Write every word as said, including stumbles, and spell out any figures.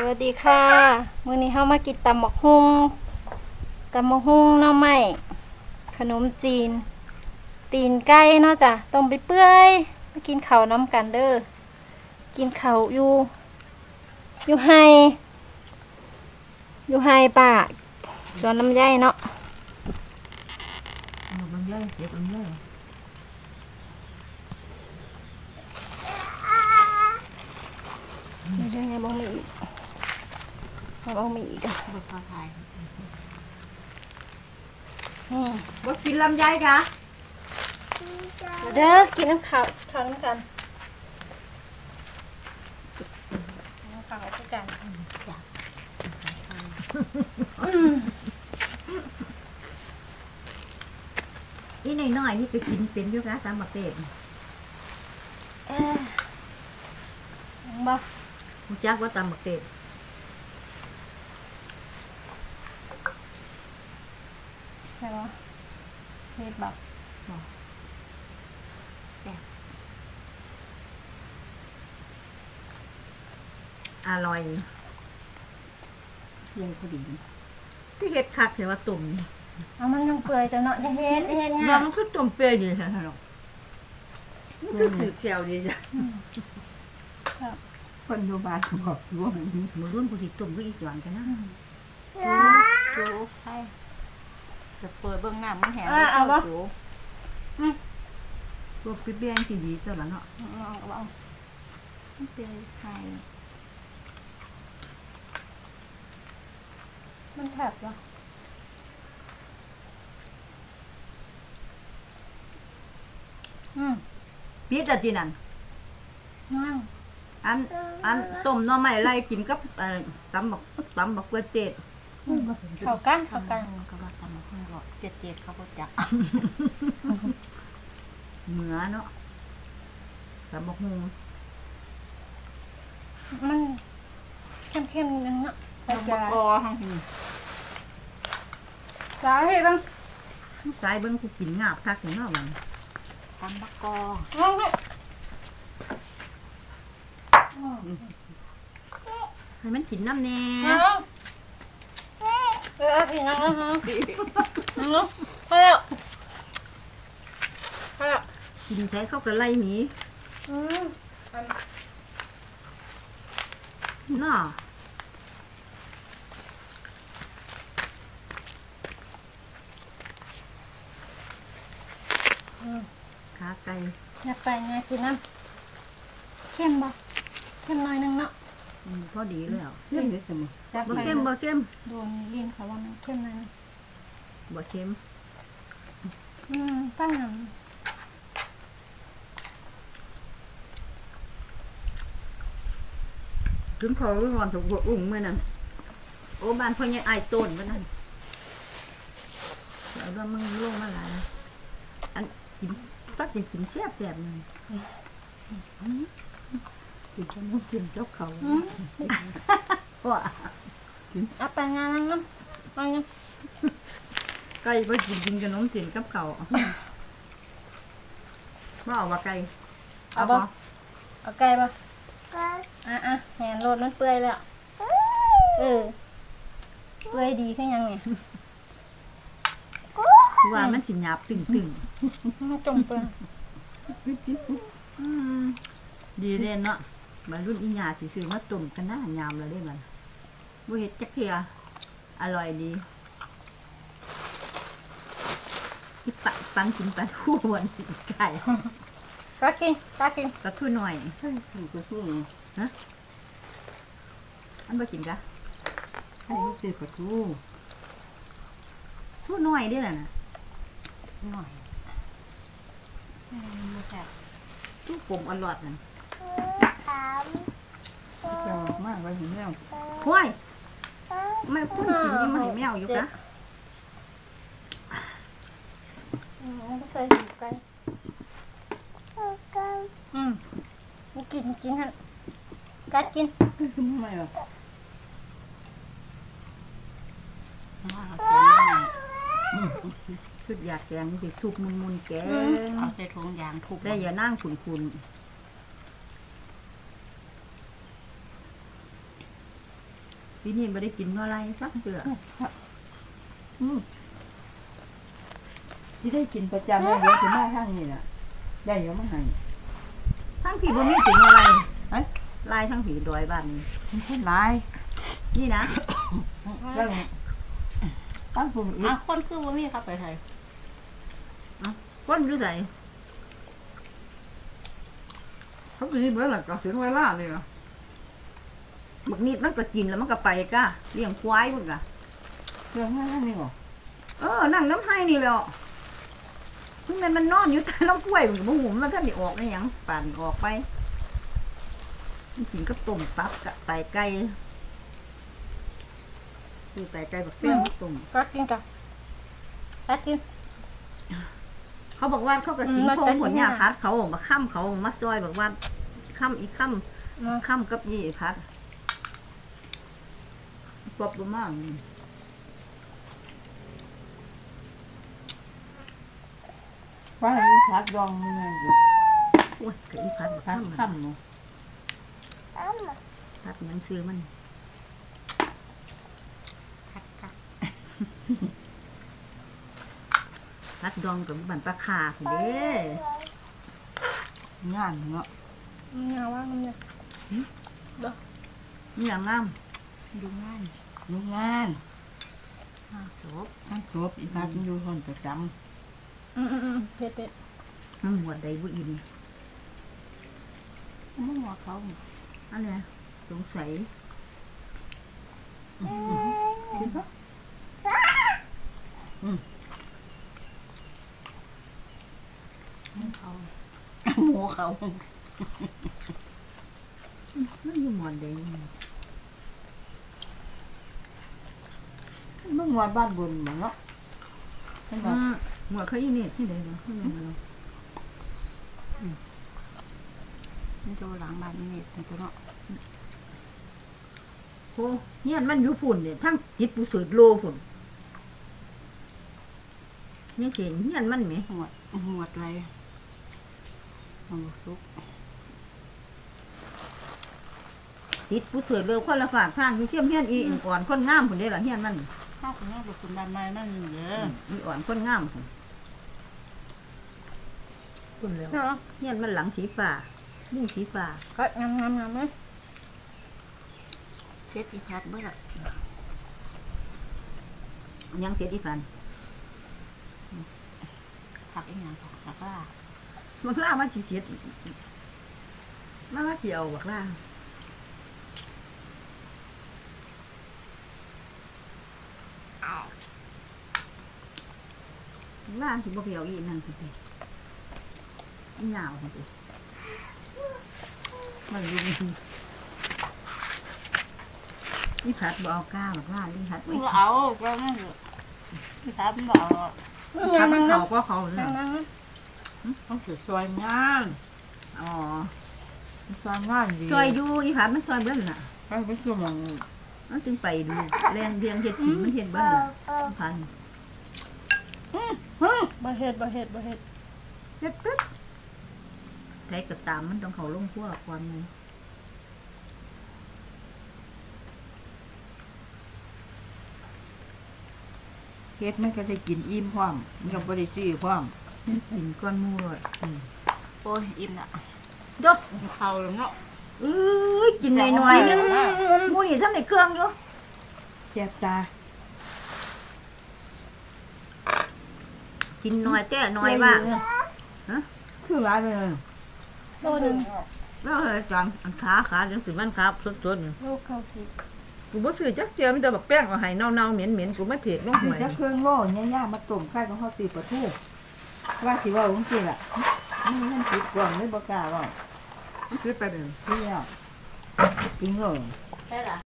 วัสดีค่ะมื้อนี้เฮามากินตำบักหุ่งตำบักหุ่งหน่อไม้ขนมจีนตีนไก่เนาะจ้ะต้มไปเปื่อยมากินข้าวน้ำกันเด้อกินข้าวอยู่อยู่ไฮอยู่ไฮป่าสวนลำไยเนาะลำไยเก็บลำไยเดี๋ยวยังบ่มีอีกยังบ่มีอีกอ่ะบดปลาไทยนี่บดกินลำไยค่ะเด้อกินน้ำข้าวข้าวน้ำกันน้ำข้าวด้วยกันอืมอีหน่อยๆนี่ไปกินเป็นอยู่นะตามมาเต็มเอ๊ะยังบ่รู้จักว่าตามมาเต็มใช่ป่ะเฮ็ดแบบอร่อยเยังพอดีที่เห็ดคักเห็นว่าตุ่มเอามันยังเปื่อยจะเนาะจะเฮ็ดจะเฮ็ดมัง่ายนคือตุ่มเปรี้ยวดีใช่ไหมหรอกมันคือถือเขียวดีจ้ะคนโยบายบอกร่วมมือรุ่นผู้ที่ตุ่มก็อีกจวนกันนะโจ๊กใช่จะเปิดเบื้องหน้ามันแหงอ่ะเอาบ่โจ๊กตัวเปรี้ยวๆสีดีเจ้าละเนาะเอาเอาเอามันเป็นไข่มันแถบเหรออืมปี๊ดอะจีนั่นนั่งอันอันต้มหน่อไม้ไล่กินกับเอ่อตำบักตำบักเกลือเจ็ดเข้ากันเข้ากันมันก็ว่าตำมะข้างหลอดเจ็ดเจ็ดเขาก็จักเหมือเนาะตำบักฮุงมันเข้มๆนิดนึงเนาะแต่ตำจะมะกอทั้งทีสาเหตุบ้างสายเบิ้งกูกินงาบคักอย่างเนาะมันตำมะกอนั่งดิให้มันกินน้ำแน่นั่งเออพี่นั่งนะฮะนั่งเนาะพอแล้วพอแล้วกินใช้เข้ากับไล่หมีอืมเนาะอืมขาไก่อยากไปไงกินน้ำเข้มบ่เข้มหน่อยนึงเนาะอืมพอดีแล้วเรื่องนี้สมุนอยากบ่ไปเข้มบ่เข้มโดนลิ้นเขาว่ามันเข้มหน่อยนึงบ่เข้มอืมป้าหนังถึงเขาร้อนถูกหัวอุ่งเมื่อนั้นโอ้บ้านพ่อใหญ่อายต้นมื่อนั้นแล้วว่ามึงลงมาหลายอันกินตักกินกินแซ่บแซ่บๆนั่นกินขนมจีนเจ้าเขาอืมว่าเอาไปงานนั่งน้ำเอายังไก่บ่กินกินขนมจีนกับเขาวบ่เอาว่าไก่เอาบ่เอาไก่บ่อ่ะอ่ะแหนโลดมันเปื่อยแล้วเออเปื่อยดีขึ้นยังไงคือว่ามันสิหยาบตึงจมเปื่อยๆอืมดีเด่นเนาะบรรรุ่นอีหยาสิซื้อมาต้มกันนะยามแล้วเด้มันบ่เฮ็ดจักเทื่ออร่อยดีที่ปะปังกินปลาทูวันไก่ก็กินก็กินปลาทูหน่อยถูกกระสู้อันบ่กินกะให้ลูกศิษย์กระสู้ทูหน่อยเด้อน่ะหน่อยมาแซ่บทูปมอร่อยนั่นเจ้ามากไว้เห็นแล้วห้วยไม่พูดกินยังไม่ให้แมวอยู่กะอืมก็เคยหิวไก่อืมกินกินฮะกัดกินทำไมล่ะเอาคืออยากแกงสิทุบมุนๆแกงใส่ถุงยางทุบได้อย่านั่งขุนๆปีนี้ไม่ได้กินอะไรสักเดืออืมที่ได้กินประจำเลยเดี๋ยวถึงมาทางนี้น่ะได้เยอะมาให้ทั้งผีบ่มีถึงอะไรเอ้ยลายทั้งผีดอยบ้านนี้มันคนหลายนี่นะแล้วตั้งปุ่มอีอ่ะกคนคือว่ามีครับไปไทยก้นดูใส่เขาปีเบื่อหลักก็ถึงเวลาเลยเหรอบักนิดมันก็กินแล้วมันก็ไปก้าเลี้ยงควายพุ่นกะเรื่องง่ายๆนี่หรอเออนั่งน้ำให้นี่แหละคือมันมันนอนอยู่ใต้น้ำกล้วยมันก็บ่หูมันท่านได้ออกได้หยังป่านนี้ออกไปมันกินกับต้มตับกับไตไก่คือไตไก่บักเปี้ยงต้มก็กินกับก็กินเขาบอกว่าเขาก็กินอืมมันโพเป็งนผลยังไงยาพัดเขาออกมาค่ำเขาออกมาซอยบอกว่าค่ำอีกค่เนาะำค่ำกับยี่พัดปอบดูมากว่าอะไรชัดดองมันไงโอ้ยกับอีพัดชัดค่ำค่ำเนาะพัดหยังซื้อมันคัดคัดพัดดองกับบันปลาคาพุ่นเด้งานเนาะอืมเอาว่ามันเนี่ยนี่อย่างงามดูง่ายดูงานอ้าวศพทั้งครบอีกพักอยู่คนประจอืมอืมอืมเผ็ดเผ็ดมันหมวดใดบุอินำมันหัวเขาอันเนี้ยสงสัยคิดปะเขาหมูเขามันอยู่หมวดใดนี่มันหัวบ้านบนเหมือนเนาะใช่ไหมอืมหมวดเขาอีเนี่ยที่ใดเนาะที่ไหนเนาะมันจะหลังบ้านนี่มันจะเนาะโอ้เฮียนมันอยู่พุ่นเนี่ยทั้งจิตผู้สืบโลพุ่นนี่เห็นเฮียนมันไหมหวดหวดอะไรหมูซุปจิตผู้สืบโลคนละฝากทางอยู่เทียมเฮียนอีอ่อนคนงามพุ่นเด้ล่ะเฮียนมันข้าวคุณแม่บุกคุณบ้านไม้นั่นเยอะอีอ่อนคนงามพุ่นพุ่นแล้วเนาะเฮียนมันหลังสีฟ้ามุ้งสีฟ้าก็งามงามงามไหมเซ็ตอีพัดเบื่อยังเสียดีฟันผักอีหยังผักผักล่าบักล่ามันสิเสียมันว่าสิเอาบักล่าบักล่าสิบ่เพียวอีนั่นพุ่นสิอีหยาวพุ่นสิมันรุนอีผัดบ่เอาก้าบักล่าอีผัดมึไม่งเอาก็นั่นพี่ทับมึงเอางามทำงามเขางามก็เขาเนี่งาย มงามต้องสืบซอยงานอ๋อซอยงานดีซอยอยู่อีผัดมันซอยเบิ้ลน่ะให้ไปชั่วโมงมันจึงไปดูแรงเรียงเห็ดผีมันเห็ดเบิ้ลน่ะพันบ่เฮ็ดบ่เฮ็ดบ่เฮ็ดเห็ดปึ๊บใช้กระตามมันต้องเขาลงขั้วก่อนเลยเฮ็ดมันก็ได้กินอิ่มพร้อมมันก็บ่ได้ซื้อพร้อมกินก้อนหมูเลยโอ้ยอิ่มละเด้อเขาแล้วเนาะเอ้ยกินหน่อยๆนึงหมูนี่ท่านในเครื่องอยู่แซ่บตากินหน่อยแต่หน่อยว่าคือร้ายไปเลยโลหนึงแล้วเฮ้ยจังอันขาขาจังสิมันครับสดๆนี่โลเก้าสิบกูบ่ซื้อจักเจียมันจะแบบแป้งเอาให้เน่าๆเหม็นๆกูมาเทศลงหคือวยจะเครื่องโล่ย่าๆมาต้มไข่ของเขาตีปลาทูว่าสิว่าจริงๆล่ะนี่มันติดกล่องเลยบ่กล้าว่าซื้อไปเด้อเที่ยวกินเลยแค่ละ